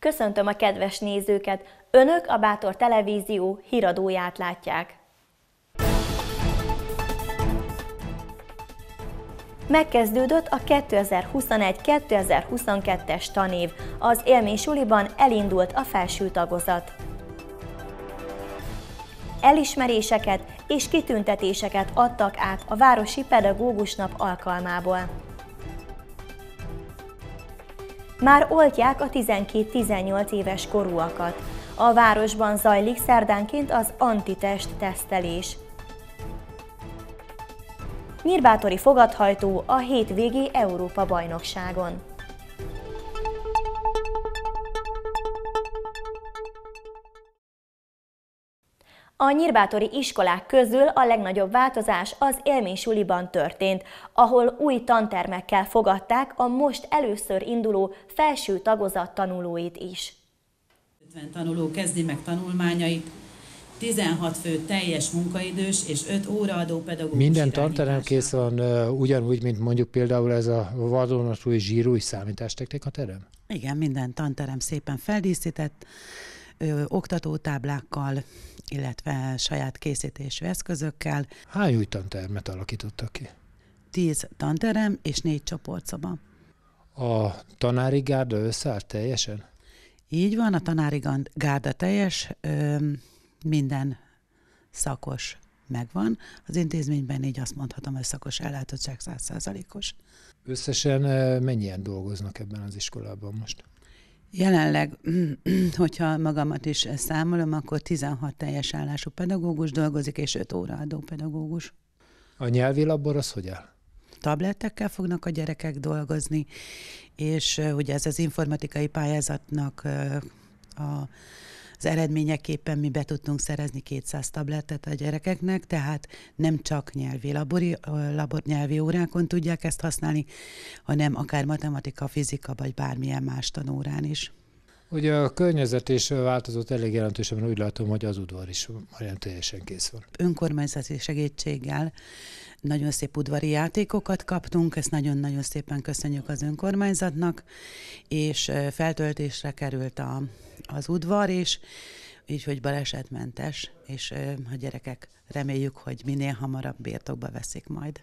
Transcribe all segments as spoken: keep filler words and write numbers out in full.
Köszöntöm a kedves nézőket! Önök a Bátor Televízió híradóját látják. Megkezdődött a kétezer-huszonegy kétezer-huszonkettes tanév. Az élmény suliban elindult a felső tagozat. Elismeréseket és kitüntetéseket adtak át a Városi Pedagógusnap alkalmából. Már oltják a tizenkét-tizennyolc éves korúakat. A városban zajlik szerdánként az antitest tesztelés. Nyírbátori fogadhajtó a hétvégi Európa-bajnokságon. A nyírbátori iskolák közül a legnagyobb változás az élmény suliban történt, ahol új tantermekkel fogadták a most először induló felső tagozat tanulóit is. ötven tanuló kezdi meg tanulmányait, tizenhat fő teljes munkaidős és öt óraadó pedagógus. Minden tanterem kész van, ugyanúgy, mint mondjuk például ez a vadonatúj zsírúj számítástechnika terem? Igen, minden tanterem szépen feldíszített, ö, oktatótáblákkal, illetve saját készítésű eszközökkel. Hány új tantermet alakítottak ki? Tíz tanterem és négy csoportszoba. A tanári gárda összeállt teljesen? Így van, a tanári gárda teljes, ö, minden szakos megvan. Az intézményben így azt mondhatom, hogy szakos ellátottság száz százalékos. Összesen mennyien dolgoznak ebben az iskolában most? Jelenleg, hogyha magamat is számolom, akkor tizenhat teljes állású pedagógus dolgozik, és öt óraadó pedagógus. A nyelvi labor az hogy áll? Tablettekkel fognak a gyerekek dolgozni, és ugye ez az informatikai pályázatnak a az eredményeképpen mi be tudtunk szerezni kétszáz tablettet a gyerekeknek, tehát nem csak nyelvi, labori, labor, nyelvi órákon tudják ezt használni, hanem akár matematika, fizika, vagy bármilyen más tanórán is. Ugye a környezet is változott elég jelentősen, úgy látom, hogy az udvar is majdnem teljesen kész van. Önkormányzati segítséggel nagyon szép udvari játékokat kaptunk, ezt nagyon-nagyon szépen köszönjük az önkormányzatnak, és feltöltésre került a, az udvar is, így, hogy balesetmentes, és a gyerekek reméljük, hogy minél hamarabb birtokba veszik majd.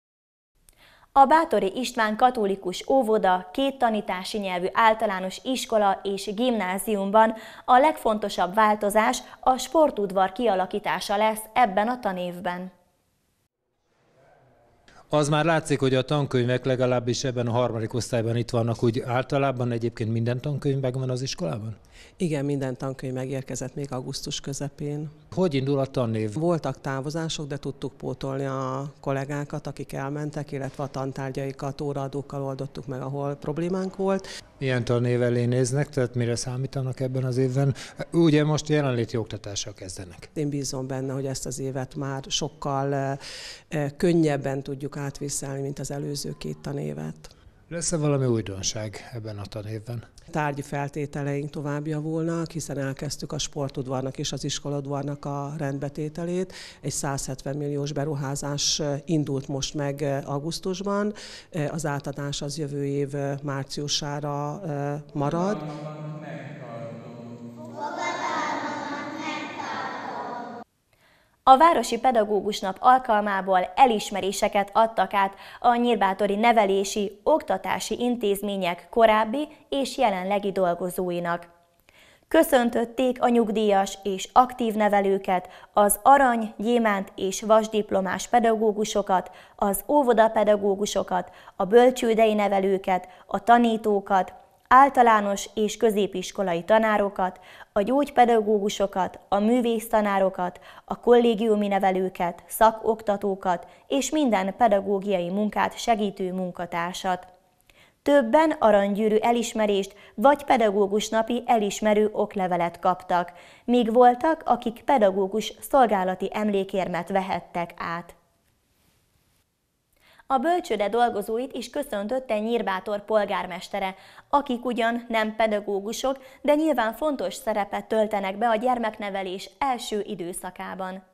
A Bátori István Katolikus Óvoda, két tanítási nyelvű általános iskola és gimnáziumban a legfontosabb változás a sportudvar kialakítása lesz ebben a tanévben. Az már látszik, hogy a tankönyvek legalábbis ebben a harmadik osztályban itt vannak, úgy általában egyébként minden tankönyv megvan az iskolában? Igen, minden tankönyv megérkezett még augusztus közepén. Hogy indul a tanév? Voltak távozások, de tudtuk pótolni a kollégákat, akik elmentek, illetve a tantárgyaikat óraadókkal oldottuk meg, ahol problémánk volt. Milyen tanév elé néznek, tehát mire számítanak ebben az évben? Ugye most jelenléti oktatással kezdenek. Én bízom benne, hogy ezt az évet már sokkal könnyebben tudjuk átvészelni, mint az előző két tanévet. Lesz-e valami újdonság ebben a tanévben? Tárgyi feltételeink tovább javulnak, hiszen elkezdtük a sportudvarnak és az iskolaudvarnak a rendbetételét. Egy száz hetven milliós beruházás indult most meg augusztusban, az átadás az jövő év márciusára marad. A Városi Pedagógusnap alkalmából elismeréseket adtak át a nyírbátori nevelési, oktatási intézmények korábbi és jelenlegi dolgozóinak. Köszöntötték a nyugdíjas és aktív nevelőket, az arany, gyémánt és vasdiplomás pedagógusokat, az óvodapedagógusokat, a bölcsődei nevelőket, a tanítókat, általános és középiskolai tanárokat, a gyógypedagógusokat, a művésztanárokat, a kollégiumi nevelőket, szakoktatókat és minden pedagógiai munkát segítő munkatársat. Többen aranygyűrű elismerést vagy pedagógusnapi elismerő oklevelet kaptak, míg voltak, akik pedagógus szolgálati emlékérmet vehettek át. A bölcsőde dolgozóit is köszöntötte Nyírbátor polgármestere, akik ugyan nem pedagógusok, de nyilván fontos szerepet töltenek be a gyermeknevelés első időszakában.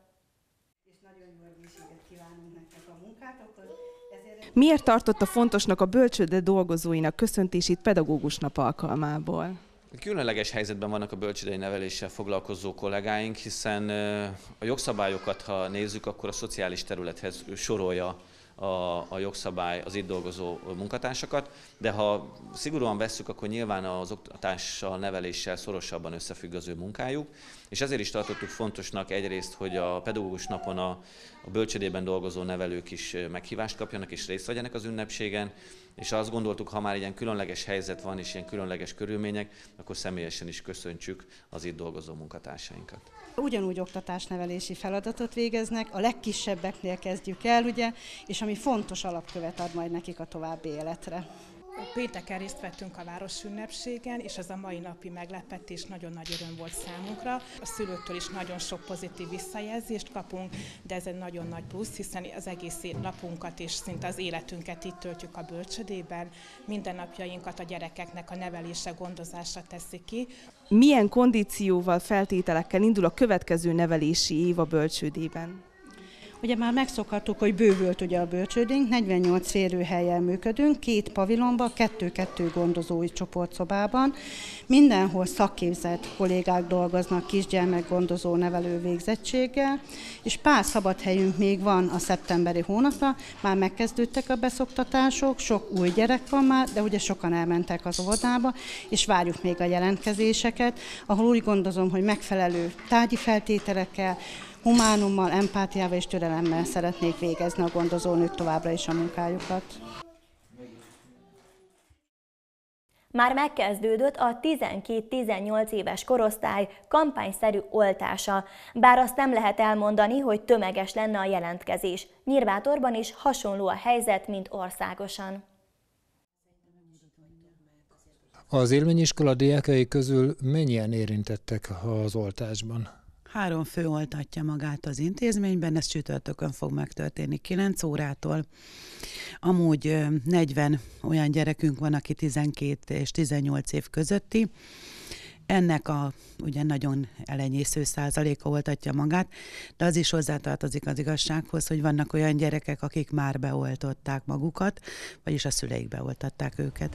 Miért tartotta fontosnak a bölcsőde dolgozóinak köszöntését pedagógusnap alkalmából? Különleges helyzetben vannak a bölcsődei neveléssel foglalkozó kollégáink, hiszen a jogszabályokat, ha nézzük, akkor a szociális területhez sorolja a, a jogszabály az itt dolgozó munkatársakat, de ha szigorúan vesszük, akkor nyilván az oktatással, neveléssel szorosabban összefügg az ő munkájuk, és ezért is tartottuk fontosnak egyrészt, hogy a pedagógus napon a, a bölcsődében dolgozó nevelők is meghívást kapjanak és részt vegyenek az ünnepségen, és azt gondoltuk, ha már ilyen különleges helyzet van és ilyen különleges körülmények, akkor személyesen is köszöntsük az itt dolgozó munkatársainkat. Ugyanúgy oktatásnevelési feladatot végeznek, a legkisebbeknél kezdjük el, ugye, és ami fontos alapkövet ad majd nekik a további életre. Pénteken részt vettünk a városünnepségen, és ez a mai napi meglepetés nagyon nagy öröm volt számunkra. A szülőktől is nagyon sok pozitív visszajelzést kapunk, de ez egy nagyon nagy plusz, hiszen az egész napunkat és szinte az életünket itt töltjük a bölcsödében. Mindennapjainkat a gyerekeknek a nevelése, gondozása teszi ki. Milyen kondícióval, feltételekkel indul a következő nevelési év a bölcsődében? Ugye már megszokhattuk, hogy bővült ugye a bölcsődénk, negyvennyolc férőhelyen működünk, két pavilonban, kettő-kettő gondozói csoportszobában. Mindenhol szakképzett kollégák dolgoznak kisgyermekgondozó nevelő végzettséggel, és pár szabad helyünk még van a szeptemberi hónapra, már megkezdődtek a beszoktatások, sok új gyerek van már, de ugye sokan elmentek az óvodába, és várjuk még a jelentkezéseket, ahol úgy gondozom, hogy megfelelő tárgyi feltételekkel, humánummal, empátiával és türelemmel szeretnék végezni a gondozónők továbbra is a munkájukat. Már megkezdődött a tizenkét-tizennyolc éves korosztály kampányszerű oltása, bár azt nem lehet elmondani, hogy tömeges lenne a jelentkezés. Nyírbátorban is hasonló a helyzet, mint országosan. Az élményiskola diákjai közül mennyien érintettek az oltásban? Három fő oltatja magát az intézményben, ez csütörtökön fog megtörténni kilenc órától. Amúgy negyven olyan gyerekünk van, aki tizenkét és tizennyolc év közötti. Ennek a ugye nagyon elenyésző százaléka oltatja magát, de az is hozzátartozik az igazsághoz, hogy vannak olyan gyerekek, akik már beoltották magukat, vagyis a szüleik beoltatták őket.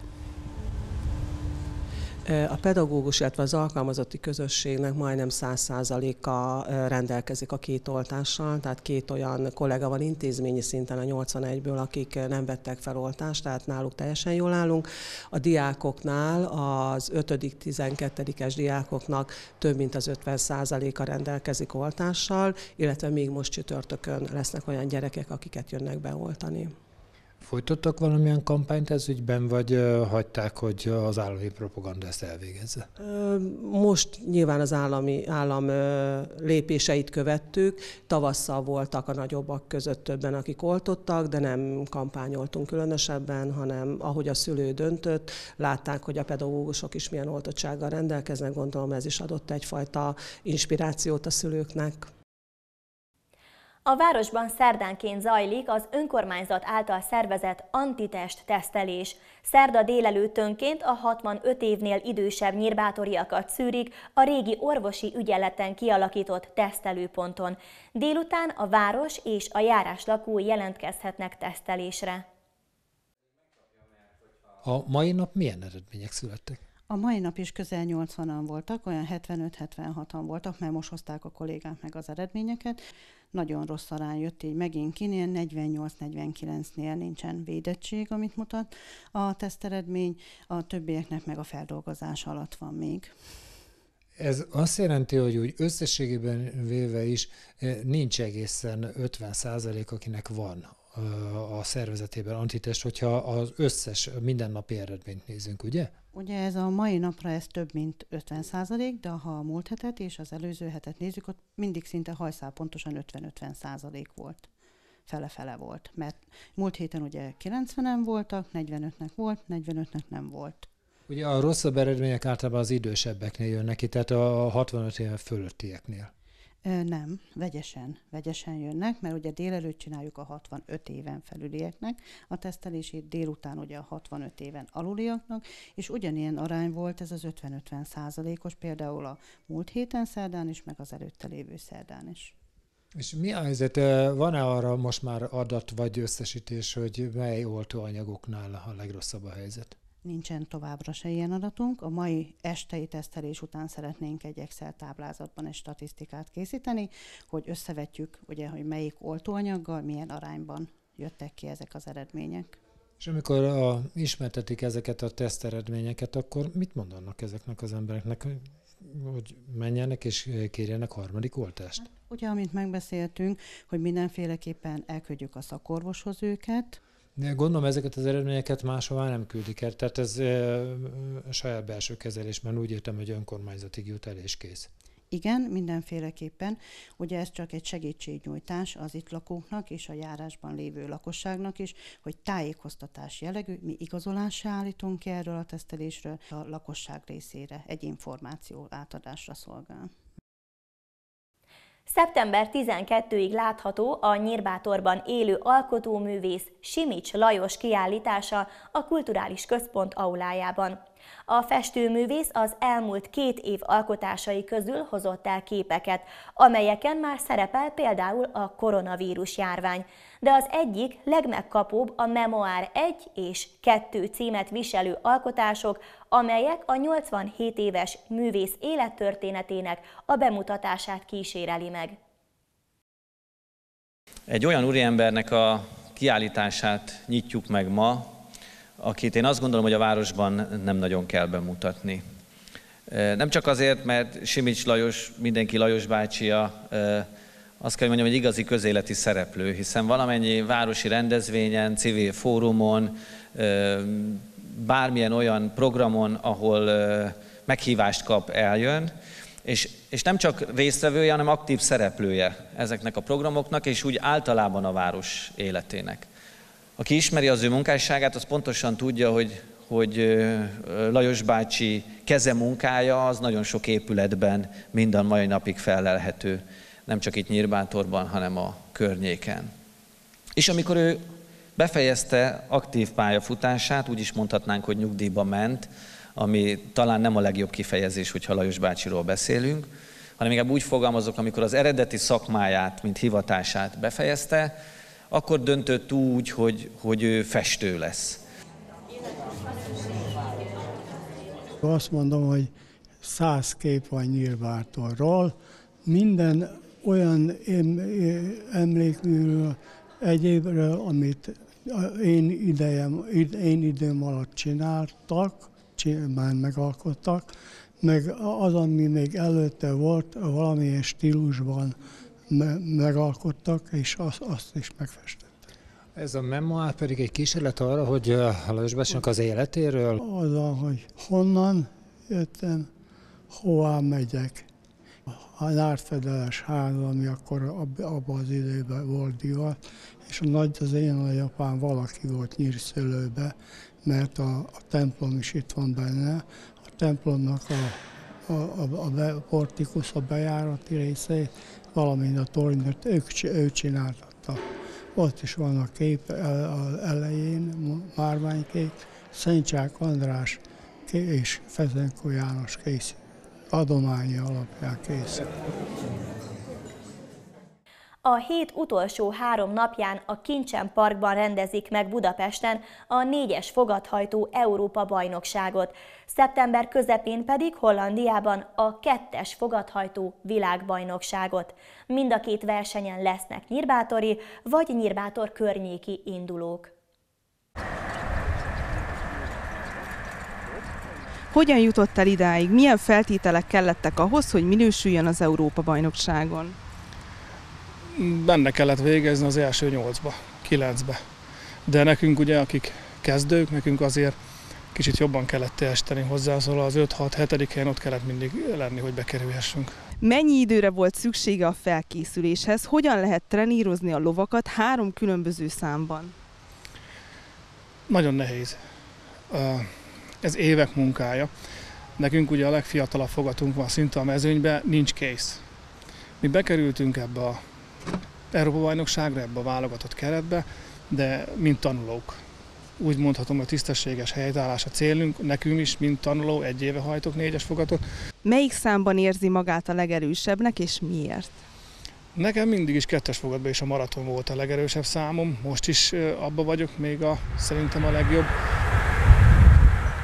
A pedagógus, illetve az alkalmazotti közösségnek majdnem száz százaléka rendelkezik a két oltással, tehát két olyan kollega van intézményi szinten a nyolcvanegyből, akik nem vettek fel oltást, tehát náluk teljesen jól állunk. A diákoknál, az ötödik-tizenkettedikes diákoknak több mint az ötven százaléka rendelkezik oltással, illetve még most csütörtökön lesznek olyan gyerekek, akiket jönnek beoltani. Folytattak valamilyen kampányt ez ügyben, vagy hagyták, hogy az állami propaganda ezt elvégezze? Most nyilván az állami, állam lépéseit követtük. Tavasszal voltak a nagyobbak között többen, akik oltottak, de nem kampányoltunk különösebben, hanem ahogy a szülő döntött, látták, hogy a pedagógusok is milyen oltottsággal rendelkeznek, gondolom ez is adott egyfajta inspirációt a szülőknek. A városban szerdánként zajlik az önkormányzat által szervezett antitest tesztelés. Szerda délelőttönként a hatvanöt évnél idősebb nyírbátoriakat szűrik a régi orvosi ügyeleten kialakított tesztelőponton. Délután a város és a járás lakói jelentkezhetnek tesztelésre. A mai nap milyen eredmények születtek? A mai nap is közel nyolcvanan voltak, olyan hetvenöt-hetvenhatan voltak, mert most hozták a kollégák meg az eredményeket. Nagyon rossz arány jött így megint ki, ilyen negyvennyolc-negyvenkilencnél nincsen védettség, amit mutat a teszteredmény, a többieknek meg a feldolgozás alatt van még. Ez azt jelenti, hogy úgy összességében véve is nincs egészen ötven százalék, akinek van a szervezetében antitest, hogyha az összes mindennapi eredményt nézünk, ugye? Ugye ez a mai napra ez több mint ötven százalék, de ha a múlt hetet és az előző hetet nézzük, ott mindig szinte hajszál pontosan ötven-ötven százalék volt. Fele-fele volt, mert múlt héten ugye kilencvenen voltak, negyvenötnek volt, negyvenötnek nem volt. Ugye a rosszabb eredmények általában az idősebbeknél jönnek ki, tehát a hatvanöt év fölöttieknél. Nem, vegyesen, vegyesen jönnek, mert ugye délelőtt csináljuk a hatvanöt éven felülieknek a tesztelését, délután ugye a hatvanöt éven aluliaknak, és ugyanilyen arány volt ez az ötven-ötven százalékos, például a múlt héten szerdán is, meg az előtte lévő szerdán is. És mi a helyzet? Van-e arra most már adat vagy összesítés, hogy mely oltóanyagoknál a legrosszabb a helyzet? Nincsen továbbra se ilyen adatunk. A mai estei tesztelés után szeretnénk egy Excel táblázatban egy statisztikát készíteni, hogy összevetjük, ugye, hogy melyik oltóanyaggal, milyen arányban jöttek ki ezek az eredmények. És amikor a, ismertetik ezeket a teszteredményeket, akkor mit mondanak ezeknek az embereknek, hogy menjenek és kérjenek harmadik oltást? Ugye, amint megbeszéltünk, hogy mindenféleképpen elküldjük a szakorvoshoz őket. De gondolom, ezeket az eredményeket máshová nem küldik el, tehát ez e, saját belső kezelés, mert úgy értem, hogy önkormányzatig jut el és kész. Igen, mindenféleképpen. Ugye ez csak egy segítségnyújtás az itt lakóknak és a járásban lévő lakosságnak is, hogy tájékoztatás jellegű, mi igazolássá állítunk ki erről a tesztelésről, a lakosság részére egy információ átadásra szolgál. szeptember tizenkettedikéig látható a Nyírbátorban élő alkotóművész Simics Lajos kiállítása a Kulturális Központ aulájában. A festőművész az elmúlt két év alkotásai közül hozott el képeket, amelyeken már szerepel például a koronavírus járvány, de az egyik legmegkapóbb a Memoár egy és kettő címet viselő alkotások, amelyek a nyolcvanhét éves művész élettörténetének a bemutatását kíséreli meg. Egy olyan úriembernek a kiállítását nyitjuk meg ma, akit én azt gondolom, hogy a városban nem nagyon kell bemutatni. Nem csak azért, mert Simics Lajos, mindenki Lajos bácsia, azt kell mondjam, hogy igazi közéleti szereplő, hiszen valamennyi városi rendezvényen, civil fórumon, bármilyen olyan programon, ahol meghívást kap, eljön, és, és nem csak résztvevője, hanem aktív szereplője ezeknek a programoknak, és úgy általában a város életének. Aki ismeri az ő munkásságát, az pontosan tudja, hogy, hogy Lajos bácsi keze munkája az nagyon sok épületben mind a mai napig fellelhető, nem csak itt Nyírbátorban, hanem a környéken. És amikor ő befejezte aktív pályafutását, úgy is mondhatnánk, hogy nyugdíjba ment, ami talán nem a legjobb kifejezés, hogyha Lajos bácsiról beszélünk, hanem inkább úgy fogalmazok, amikor az eredeti szakmáját, mint hivatását befejezte, akkor döntött úgy, hogy, hogy ő festő lesz. Azt mondom, hogy száz kép van Nyírbátorról, minden olyan emlékműről, egyébről, amit én, idejem, én időm alatt csináltak, már megalkottak, meg az, ami még előtte volt, valamilyen stílusban megalkottak, és azt, azt is megfestettek. Ez a memoár pedig egy kísérlet arra, hogy Lajos bácsinak az életéről? Az, hogy honnan jöttem, hová megyek. A nártfedeles ház, ami akkor abban az időben volt divat, és a nagy, az én nagyapám valaki volt Nyírszőlőbe, mert a, a templom is itt van benne. A templomnak a, a, a, a portikusz, a bejárati részét, valamint a tornyot ők, ő csináltatta. Ott is van a kép az elején, márványkép, Szentcsák András és Fezenkó János készít. Adományi alapján készül. A hét utolsó három napján a Kincsen Parkban rendezik meg Budapesten a négyes fogathajtó Európa-bajnokságot, szeptember közepén pedig Hollandiában a kettes fogathajtó világbajnokságot. Mind a két versenyen lesznek nyírbátori vagy Nyírbátor környéki indulók. Hogyan jutott el idáig? Milyen feltételek kellettek ahhoz, hogy minősüljön az Európa-bajnokságon? Benne kellett végezni az első nyolcba, kilencbe. De nekünk ugye, akik kezdők, nekünk azért kicsit jobban kellett teljesíteni hozzá, szóval az öt-hat-hetedik helyen ott kellett mindig lenni, hogy bekerülhessünk. Mennyi időre volt szüksége a felkészüléshez? Hogyan lehet trenírozni a lovakat három különböző számban? Nagyon nehéz. Ez évek munkája. Nekünk ugye a legfiatalabb fogatunk van szinte a mezőnyben, nincs kész. Mi bekerültünk ebbe a Európa-bajnokságra, ebbe a válogatott keretbe, de mint tanulók. Úgy mondhatom, hogy tisztességes helytállás a célunk, nekünk is, mint tanuló, egy éve hajtok négyes fogatot. Melyik számban érzi magát a legerősebbnek, és miért? Nekem mindig is kettes fogatban és a maraton volt a legerősebb számom, most is abba vagyok még a, szerintem a legjobb.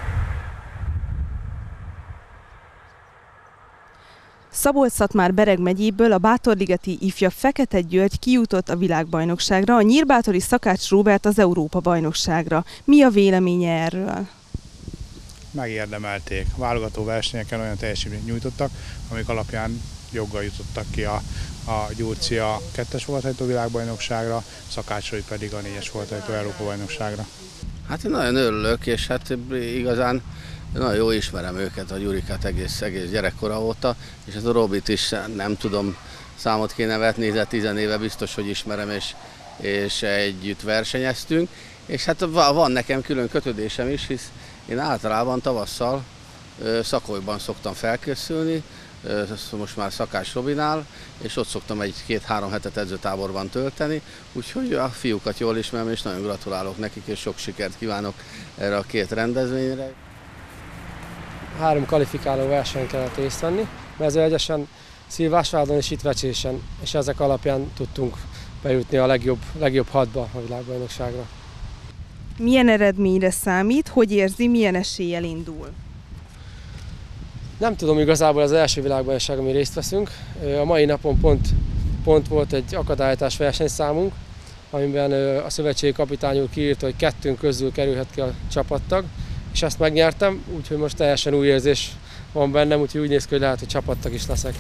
Szabolcs-Szatmár-Bereg megyéből a Bátorligeti ifja Fekete György kijutott a világbajnokságra, a nyírbátori Szakács Róbert az Európa-bajnokságra. Mi a véleménye erről? Megérdemelték. Válogató versenyeken olyan teljesítményt nyújtottak, amik alapján joggal jutottak ki a, a Gyurci a kettes fogathajtó világbajnokságra, Szakácsai pedig a négyes fogathajtó Európa-bajnokságra. Hát én nagyon örülök, és hát igazán nagyon jó ismerem őket, a Gyurikát egész, egész gyerekkora óta, és ez a Robit is nem tudom számot kéne vetni, de tizen éve biztos, hogy ismerem, és, és együtt versenyeztünk. És hát van nekem külön kötődésem is, hisz én általában tavasszal Szakolyban szoktam felkészülni, most már Szakács Robinál, és ott szoktam egy-két-három hetet edzőtáborban tölteni, úgyhogy a fiúkat jól ismerem, és nagyon gratulálok nekik, és sok sikert kívánok erre a két rendezvényre. Három kvalifikáló versenyen kellett részt venni, Mezőegyesen, Szilvásvádon és itt Vecsésen, és ezek alapján tudtunk bejutni a legjobb, legjobb hatba a világbajnokságra. Milyen eredményre számít, hogy érzi, milyen eséllyel indul? Nem tudom igazából az első világbajnokság, ami részt veszünk. A mai napon pont, pont volt egy akadályozás versenyszámunk, amiben a szövetségi kapitány úr kiírta, hogy kettőnk közül kerülhet ki a csapattag, és ezt megnyertem, úgyhogy most teljesen új érzés van bennem, úgyhogy úgy néz ki, hogy lehet, hogy csapattag is leszek.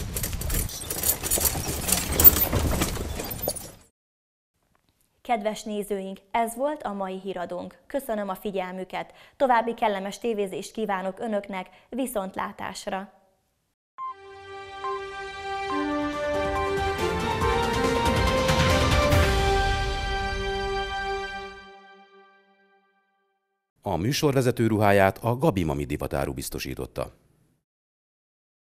Kedves nézőink, ez volt a mai híradónk. Köszönöm a figyelmüket, további kellemes tévézést kívánok Önöknek, viszontlátásra! A műsorvezető ruháját a Gabi Mami divatáru biztosította.